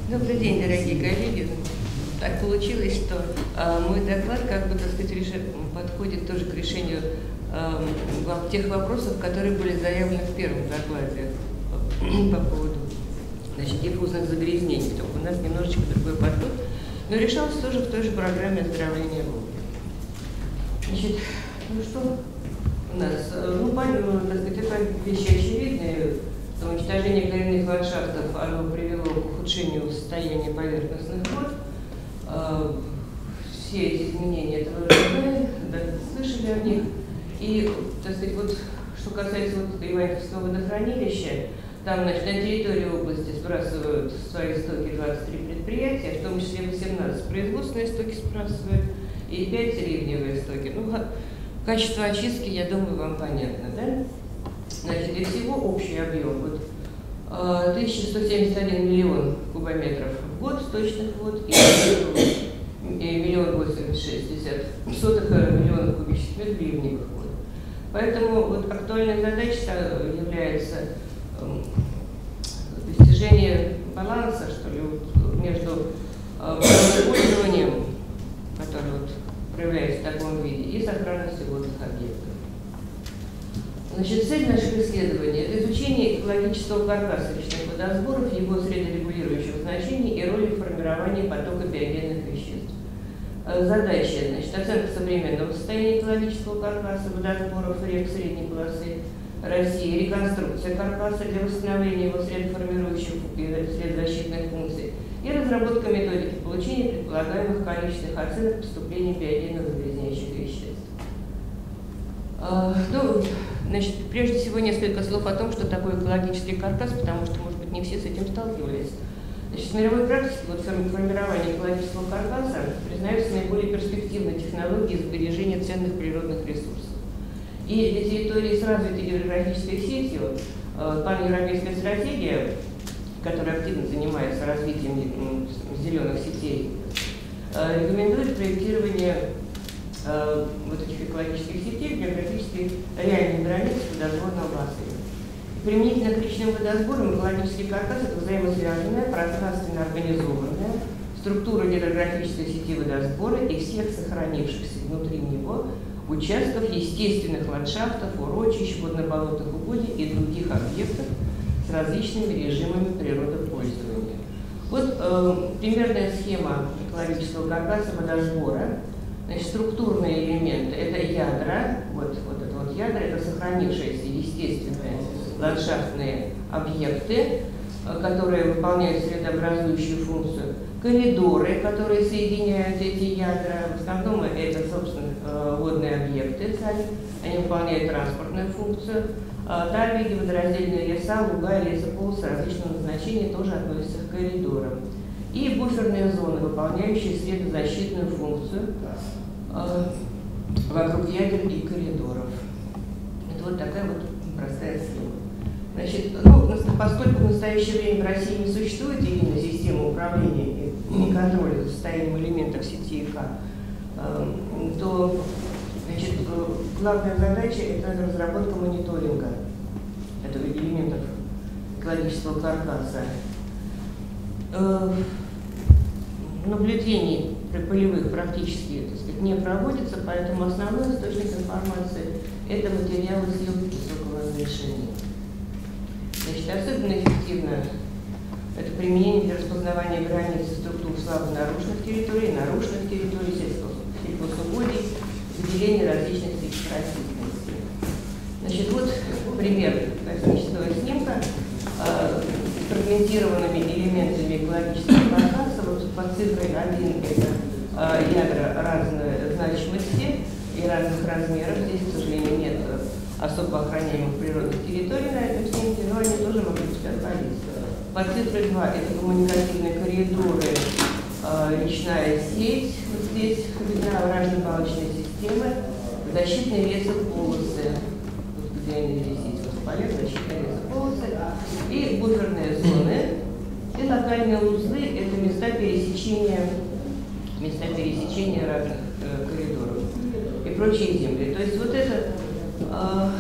Добрый день, дорогие коллеги. Так получилось, что мой доклад, как бы, так сказать, подходит тоже к решению тех вопросов, которые были заявлены в первом докладе по поводу, значит, диффузных загрязнений. Только у нас немножечко другой подход, но решался тоже в той же программе оздоровления воздуха. Значит, ну что у нас? Так сказать, это вещи очевидные. Уничтожение коренных ландшафтов оно привело к ухудшению состояния поверхностных вод. Все эти изменения этого знаем, да, слышали о них. И, так сказать, вот, что касается Ивановского водохранилища, там, значит, на территории области сбрасывают свои стоки 23 предприятия, в том числе 18 производственные стоки сбрасывают и 5 ливневые стоки. Ну, качество очистки, я думаю, вам понятно, да? Значит, и всего общий объем вот, 1171 миллион кубометров в год сточных вод и 1,86 миллиона кубических метров ливневых вод. Поэтому вот актуальной задачей является достижение баланса, что ли, вот, между использованием, которое вот проявляется в таком виде, и сохранностью водных объектов. Значит, цель наших исследований – это изучение экологического каркаса речных водосборов, его средорегулирующего значения и роли в формировании потока биогенных веществ. Задача, значит, оценка современного состояния экологического каркаса водосборов рек средней полосы России, реконструкция каркаса для восстановления его средоформирующих и средозащитных функций и разработка методики получения предполагаемых количественных оценок поступления биогенных загрязняющих веществ. Значит, прежде всего несколько слов о том, что такое экологический каркас, потому что, может быть, не все с этим сталкивались. Значит, в мировой практике формирование экологического каркаса признаются наиболее перспективной технологией сбережения ценных природных ресурсов. И для территории с развитой гидрографической сетью паневропейская стратегия, которая активно занимается развитием зеленых сетей, рекомендует проектирование вот этих экологических сетей, географически реальной границы водосборного бассейна. Применительно к речным водосборам экологический каркас – это взаимосвязанная, пространственно организованная структура гидрографической сети водосбора и всех сохранившихся внутри него участков естественных ландшафтов, урочищ, водно-болотных угодий и других объектов с различными режимами природопользования. Вот примерная схема экологического каркаса водосбора. Значит, структурные элементы – это ядра, вот это вот ядра, это сохранившиеся естественные ландшафтные объекты, которые выполняют средообразующую функцию, коридоры, которые соединяют эти ядра, в основном это, собственно, водные объекты сами, они выполняют транспортную функцию, тальвиги, водораздельные леса, луга и лесополосы различного назначения тоже относятся к коридорам. И буферные зоны, выполняющие средозащитную функцию вокруг ядер и коридоров. Это вот такая вот простая схема. Значит, поскольку в настоящее время в России не существует единой системы управления и контроля за состоянием элементов сети ИК, то, значит, главная задача – это разработка мониторинга этого элементов экологического каркаса. Наблюдений полевых практически, так сказать, не проводится, поэтому основной источник информации – это материалы съемки высокого разрешения. Значит, особенно эффективно это применение для распознавания границ и структур слабо нарушенных территорий, сельхозугодий, выделения различных типов растительности. Значит, вот пример космического снимка с фрагментированными элементами экологического каркаса. Вот под цифрой 1 это ядра разной значимости и разных размеров. Здесь, к сожалению, нет особо охраняемых природных территорий на этом снимке, но они тоже могут быть находиться. Под цифрой 2 это коммуникативные коридоры, речная сеть, вот здесь видна овражно-балочная система, защитные лесополосы, вот где они здесь есть, вот поле, защитные лесополосы, и буферные зоны, и локальные узлы – это места пересечения разных коридоров и прочие земли. То есть вот это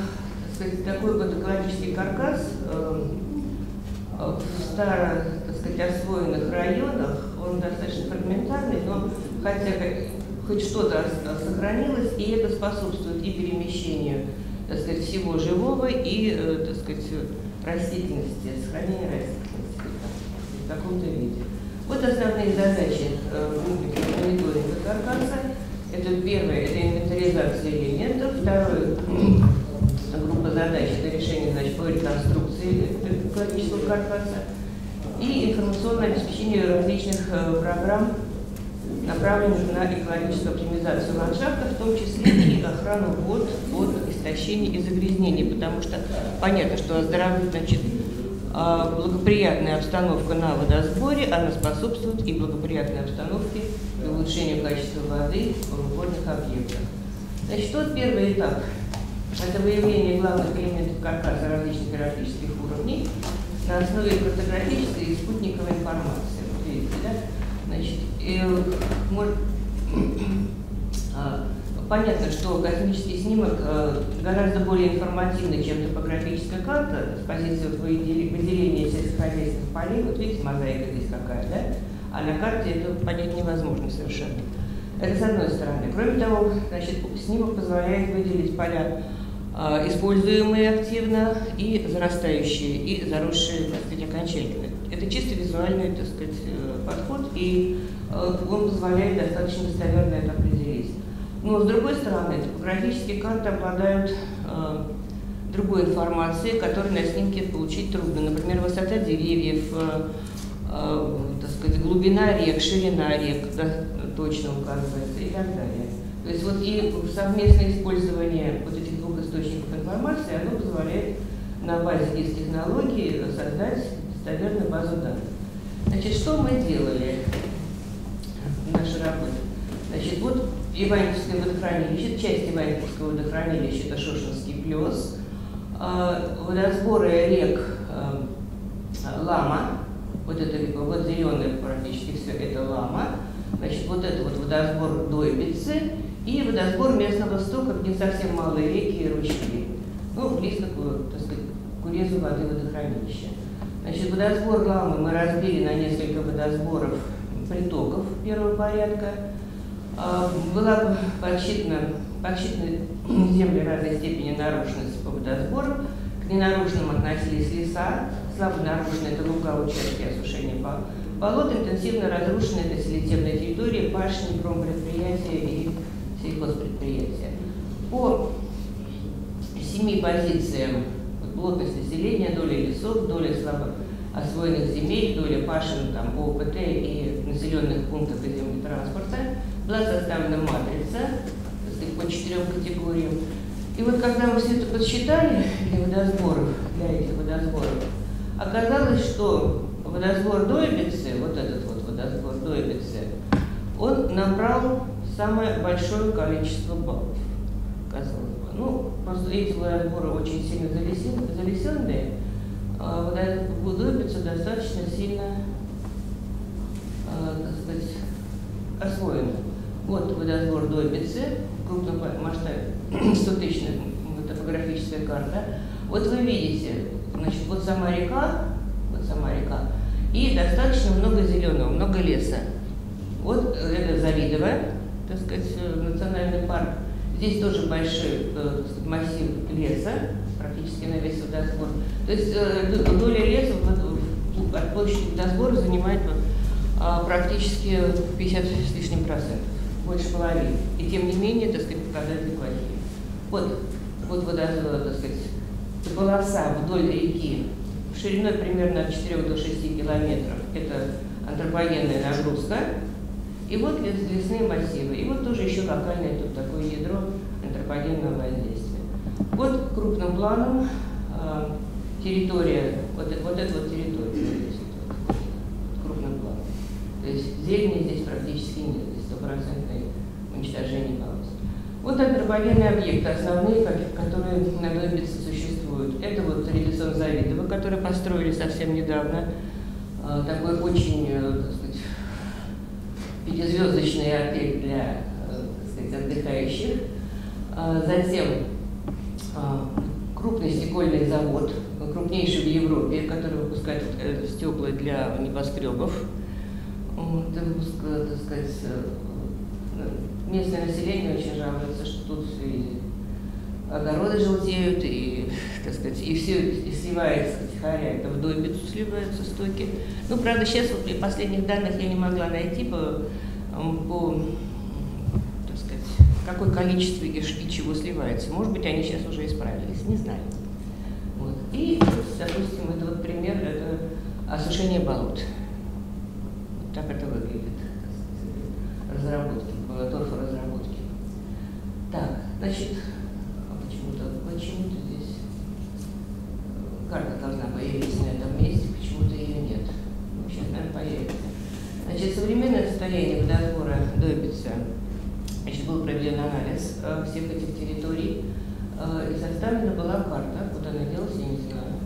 такой вот экологический каркас в сказать, освоенных районах он достаточно фрагментарный, но хотя хоть что-то сохранилось, и это способствует и перемещению, так сказать, всего живого, и, так сказать, растительности, сохранению растительности в каком-то виде. Вот основные задачи мониторинга каркаса. Это первое, это инвентаризация элементов. Второе, группа задач, это решение задач по реконструкции экологического каркаса. И информационное обеспечение различных программ, направленных на экологическую оптимизацию ландшафта, в том числе и охрану вод от истощения и загрязнений, потому что понятно, что значит, благоприятная обстановка на водосборе, она способствует и благоприятной обстановке и улучшению качества воды в водных объектах. Значит, вот первый этап. Это выявление главных элементов каркаса различных иерархических уровней на основе картографической и спутниковой информации. Вот видите, да? Значит, понятно, что космический снимок гораздо более информативный, чем топографическая карта с позиции выделения сельскохозяйственных полей. Вот видите, мозаика здесь какая, да? А на карте это понять невозможно совершенно. Это с одной стороны. Кроме того, значит, снимок позволяет выделить поля, используемые активно, и зарастающие, и заросшие, так сказать, окончательно. Это чисто визуальный, так сказать, подход, и он позволяет достаточно достоверно это определить. Но, с другой стороны, топографические карты обладают другой информацией, которую на снимке получить трудно. Например, высота деревьев, так сказать, глубина рек, ширина рек, да, точно указывается и так далее. То есть вот и совместное использование вот этих двух источников информации, оно позволяет на базе GIS-технологий создать достоверную базу данных. Значит, что мы делали в нашей работе? Значит, вот Иваньковское водохранилище, часть Иваньковского водохранилища, это Шошенский плес, водосборы рек Лама, вот это вот зеленое практически все, это Лама, значит, вот это вот водосбор Дойбицы и водосбор местного стока, где совсем малые реки и ручьи, ну, близко, так сказать, к урезу воды водохранилища. Значит, водосбор Ламы мы разбили на несколько водосборов притоков первого порядка. Была подсчитаны земли разной степени нарушенности по водосбору. К ненарушенным относились леса, слабо нарушенные это луга, участки осушения болот, интенсивно разрушенные это селективные территории, пашни, промпредприятия и сельхозпредприятия. По 7 позициям плотность населения, доля лесов, доля слабо освоенных земель, доля пашин, там, ОПТ и населенных пунктов и землетранспорта была составлена матрица по 4 категориям. И вот когда мы все это подсчитали для водосборов, для этих водосборов, оказалось, что водосбор Дойбицы, вот этот вот водосбор Дойбицы, он набрал самое большое количество баллов, казалось бы. Ну, просто эти водосборы очень сильно залесенные, а Дойбица достаточно сильно, так сказать, освоена. Вот водосбор Дойбицы, в крупном масштабе, 100-тысячная топографическая карта. Вот вы видите, значит, вот сама река, и достаточно много зеленого, много леса. Вот это Завидово, так сказать, национальный парк. Здесь тоже большой, так сказать, массив леса, практически на весь водосбор. То есть доля леса от площади водосбора занимает практически 50 с лишним процентов, больше половины. И тем не менее, так сказать, показатели плохие. Вот водосбор, так сказать, полоса вдоль реки шириной примерно от 4 до 6 километров. Это антропогенная нагрузка. И вот лесные массивы. И вот тоже еще локальное тут такое ядро антропогенного воздействия. Вот крупным планом территория, вот эта вот территория здесь, вот, крупным планом. То есть зелени здесь практически нет, здесь 100% уничтожение полос. Вот антропогенные объекты, основные, которые на Дойбице существуют. Это вот Редисон Завидово, который построили совсем недавно. Такой очень, так сказать, пятизвездочный отель для, так сказать, отдыхающих. Затем крупный стекольный завод, крупнейший в Европе, который выпускает стекла для небоскребов. Вот, так сказать, местное население очень жалуется, что тут и огороды желтеют, и, так сказать, и все и сливается втихаря, это в Дойбицу сливаются стоки. Ну, правда, сейчас вот при последних данных я не могла найти по так сказать, какое количество и чего сливается. Может быть, они сейчас уже исправились, не знаю. Вот. И, допустим, это вот пример, это осушение болот. Вот так это выглядит, разработки, торфоразработки. Так, значит, почему-то здесь карта должна появиться на этом месте, почему-то ее нет. Ну, сейчас, наверное, появится. Значит, современное состояние водотвора Дойбица, значит, был проведен анализ всех этих территорий, и составлена была карта. Куда она делась, я не знаю.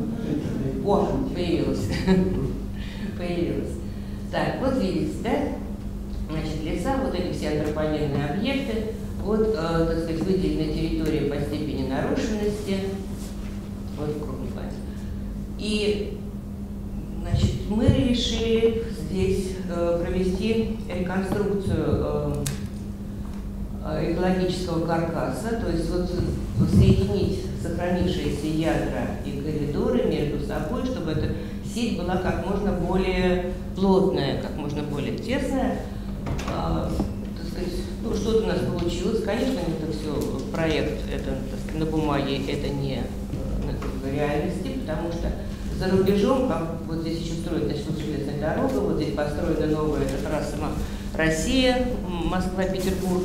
О, появилась. Появилась. Так, вот видите, да? Значит, леса, вот эти все антропогенные объекты, вот, так сказать, выделена территория по степени нарушенности, вот в крупном плане. И, значит, мы решили здесь провести реконструкцию экологического каркаса, то есть вот соединить сохранившиеся ядра и коридоры между собой, чтобы эта сеть была как можно более плотная, как можно более тесная. Так сказать, ну, что-то у нас получилось. Конечно, это все проект, это, так сказать, на бумаге, это не в реальности, потому что за рубежом, как вот здесь еще строят начнут железная дорога, вот здесь построена новая трасса Россия, Москва-Петербург.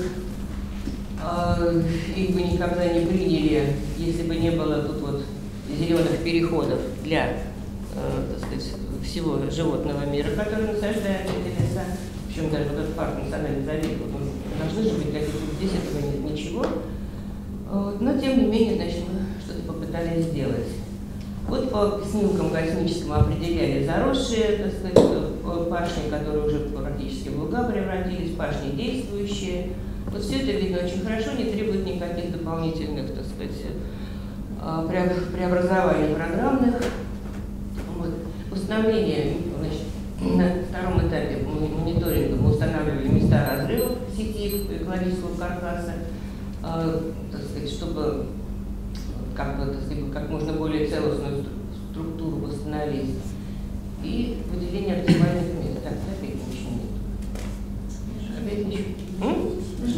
Их бы никогда не приняли, если бы не было тут вот зеленых переходов для, так сказать, всего животного мира, который насаждает эти леса. Причем даже вот этот парк национальный завет, вот, должны же быть какие-то, здесь этого нет ничего. Но тем не менее, значит, мы что-то попытались сделать. Вот по снимкам космическим определяли заросшие, так сказать, пашни, которые уже практически в луга превратились, пашни действующие. Вот все это видно очень хорошо, не требует никаких дополнительных, так сказать, преобразований программных. Вот. Установление, значит, на втором этапе мониторинга мы устанавливали места разрывов сети экологического каркаса, так сказать, чтобы как можно более целостную структуру восстановить. И выделение оптимальных мест. Так, опять ничего нет. Опять ничего.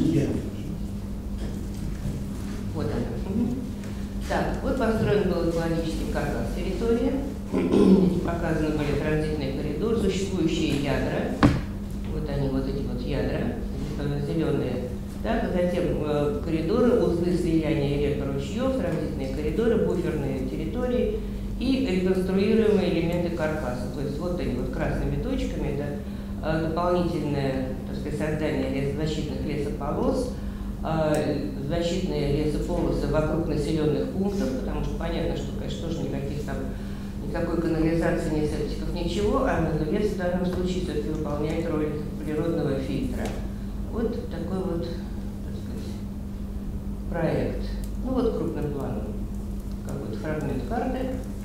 Вот она. Так, вот построен был экологический каркас территории. Показаны были транзитный коридор, существующие ядра. Вот они, вот эти вот ядра, зеленые. Так, затем коридоры, узлы слияния рек и ручьев, транзитные коридоры, буферные территории и реконструируемые элементы каркаса. То есть вот они вот красными точками, это дополнительное, так сказать, создание защитных лесополос, защитные лесополосы вокруг населенных пунктов, потому что понятно, что, конечно, тоже никакой канализации, ни септиков, ничего, а лес в данном случае все-таки выполняет роль природного фильтра. Вот такой вот, так сказать, проект. Ну вот крупным планом какой-то фрагмент карты.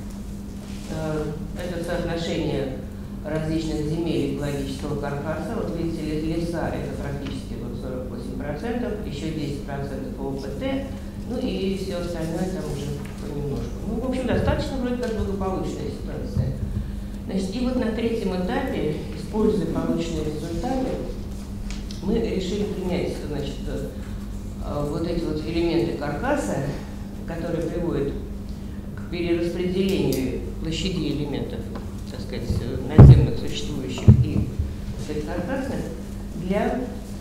Это соотношение различных земель экологического каркаса. Вот видите, леса это практически вот 48%, еще 10% ОПТ, ну и все остальное там уже понемножку. Ну, в общем, достаточно вроде как благополучная ситуация. Значит, и вот на третьем этапе, используя полученные результаты, мы решили принять, значит, вот эти вот элементы каркаса, которые приводят к перераспределению площади элементов, так сказать, наземных существующих и каркасных, для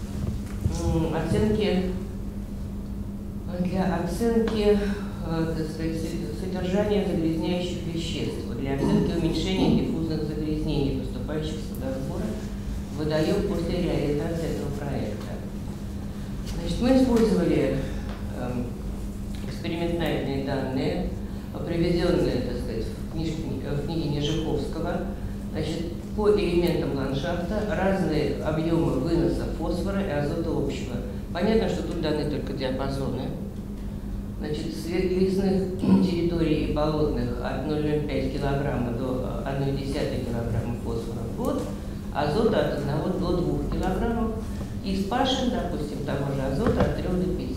оценки, так сказать, содержания загрязняющих веществ, для оценки уменьшения диффузных загрязнений, поступающих с водосбора в водоем после реализации этого проекта. Значит, мы использовали экспериментальные данные, приведенные, так сказать, в книге Нежиховского. Значит, по элементам ландшафта разные объемы выноса фосфора и азота общего. Понятно, что тут даны только диапазоны. Значит, с лесных территорий и болотных от 0,05 кг до 1,1 кг фосфора в год, азота от 1 до 2 кг, и с пашин, допустим, того же азота от 3 до 5.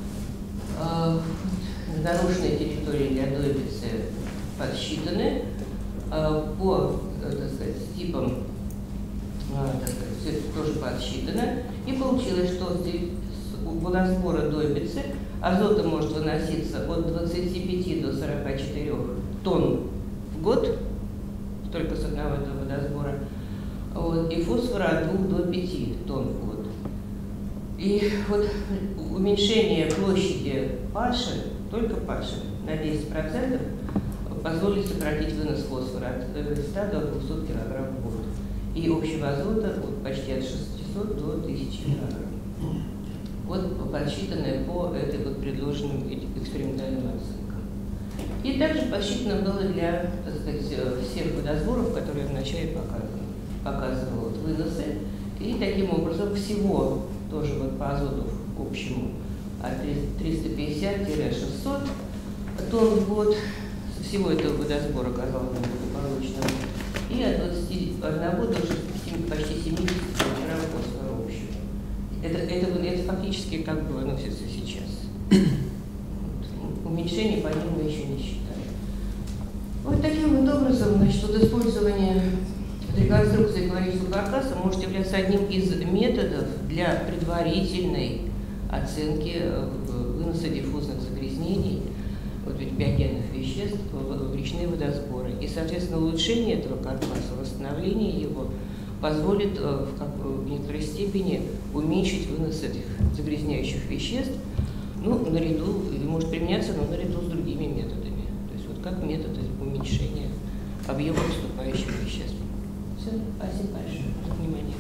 Нарушенные территории для дойбицы подсчитаны по, так сказать, типам, так сказать, все это тоже подсчитано, и получилось, что у водосбора дойбицы азота может выноситься от 25 до 44 тонн в год, только с одного этого водосбора, вот, и фосфора от 2 до 5 тонн в год. И вот уменьшение площади пашин, только пашин, на 10% позволит сократить вынос фосфора от 100 до 200 кг в год. И общего азота почти от 600 до 1000 кг. Вот подсчитанное по этой вот предложенным экспериментальным оценкам. И также подсчитано было для, так сказать, всех водосборов, которые я вначале показывал вот, выносы. И таким образом всего тоже вот по азоту общему от 350-600 тонн в год всего этого водосбора оказалось благополучным. И от 21 до почти 70 кг фосфора общего. Это фактически как бы выносится сейчас. Вот. Уменьшение по ним мы еще не считаем. Вот таким вот образом, значит, вот использование реконструкции экологического каркаса может являться одним из методов для предварительной оценки выноса диффузных загрязнений, вот ведь биогенных веществ в речные водосборы. И, соответственно, улучшение этого каркаса, восстановление его позволит в некоторой степени уменьшить вынос этих загрязняющих веществ, ну, наряду, может применяться, но наряду с другими методами. То есть вот как метод уменьшения объема поступающих веществ. Все, спасибо большое за внимание.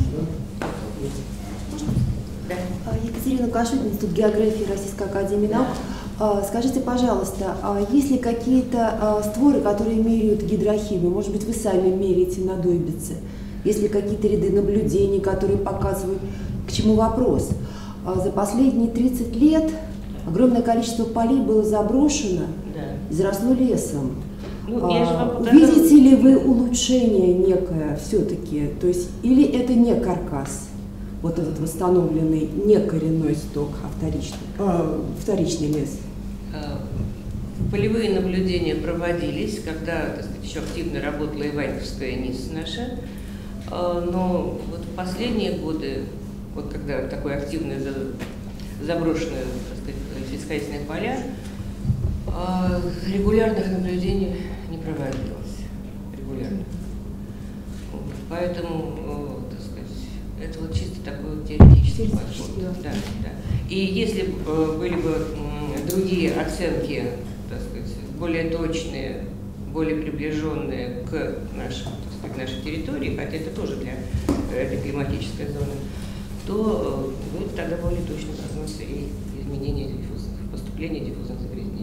Да. Екатерина Кашутина, Институт географии Российской академии наук. Скажите, пожалуйста, есть ли какие-то створы, которые меряют гидрохимию? Может быть, вы сами меряете на дойбице? Есть ли какие-то ряды наблюдений, которые показывают, к чему вопрос? За последние 30 лет огромное количество полей было заброшено, изросло лесом. Увидите ли вы улучшение некое все-таки? То есть, или это не каркас, вот этот восстановленный не коренной сток, а вторичный лес? Полевые наблюдения проводились, когда, так сказать, еще активно работала Иваньковская НИС наша. Но вот в последние годы, вот когда такое активное заброшенное, так сказать, сельскохозяйственные поля, регулярных наблюдений не проводилось. Регулярно. Поэтому, так сказать, это вот чисто такой вот теоретический подход. Да, да. И если были бы другие оценки, так сказать, более точные, более приближенные к нашей территории, хотя это тоже для этой климатической зоны, то будет тогда более точный прогноз и изменения поступления диффузных загрязнений.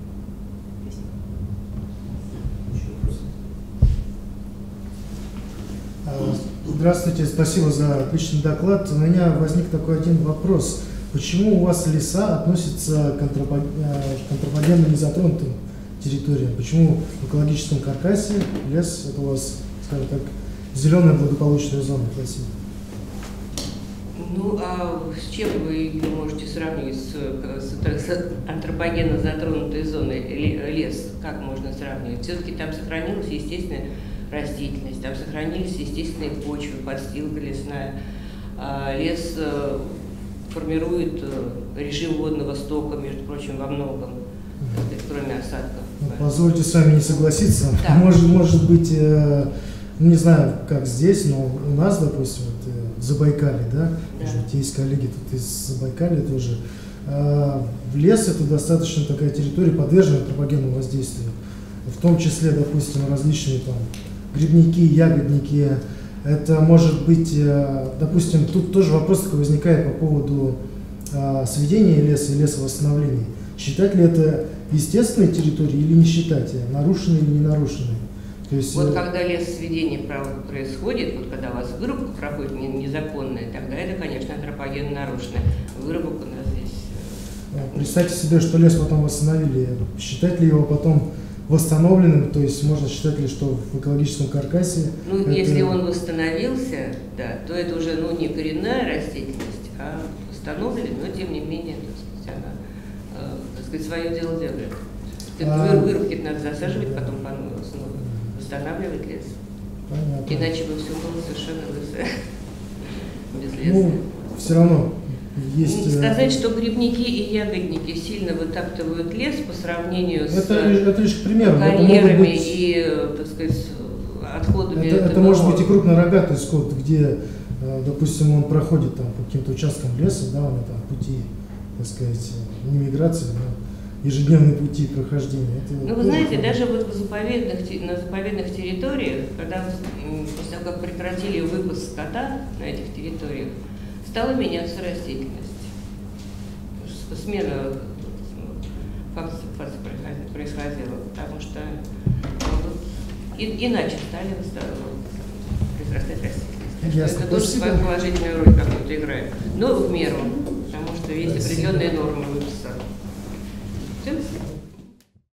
Здравствуйте, спасибо за отличный доклад. У меня возник такой один вопрос. Почему у вас леса относятся к антропогенно незатронутым территориям? Почему в экологическом каркасе лес – это у вас, скажем так, зеленая благополучная зона? Спасибо. Ну, а с чем вы можете сравнивать с антропогенно затронутой зоной лес? Как можно сравнивать? Все-таки там сохранилась естественная растительность, там сохранились естественные почвы, подстилка лесная. Лес формирует режим водного стока, между прочим, во многом, кроме осадков. Позвольте с вами не согласиться. Да. Может быть, не знаю, как здесь, но у нас, допустим, вот, в Забайкалье, да? Может быть, есть коллеги тут из Забайкалья тоже. Лес – это достаточно такая территория, подвержена антропогенному воздействию. В том числе, допустим, различные там грибники, ягодники. Это может быть, допустим, тут тоже вопрос такой возникает по поводу сведения леса и лесовосстановления. Считать ли это естественной территорией или не считать, нарушенной или не нарушенной? То есть, вот когда лесосведение происходит, вот когда у вас вырубка проходит незаконная, тогда это, конечно, антропогенно нарушенная. Вырубка у нас здесь Представьте себе, что лес потом восстановили. Считать ли его потом восстановленным, то есть можно считать ли, что в экологическом каркасе... Ну, если он восстановился, да, то это уже не коренная растительность, а восстановлена, но тем не менее, так сказать, она свое дело делает. Вырубки надо засаживать, потом снова восстанавливать лес. Понятно. Иначе бы все было совершенно лысое, без леса. Ну, все равно есть... Сказать, что грибники и ягодники сильно вытаптывают лес по сравнению это лишь к примеру. карьерами и, так сказать, отходами. Это может быть и крупнорогатый скот, где, допустим, он проходит там по каким-то участкам леса, да, он там пути, так сказать, не миграции, но ежедневные пути прохождения. Ну, вы знаете, даже вот на заповедных территориях, когда после того, как прекратили выпас скота на этих территориях, стала меняться растительность. Смена фактов происходила, потому что иначе стали произрастать растительность. Ясно. Это тоже свою положительную роль какую-то играет. Но в меру, потому что есть определенные нормы выпаса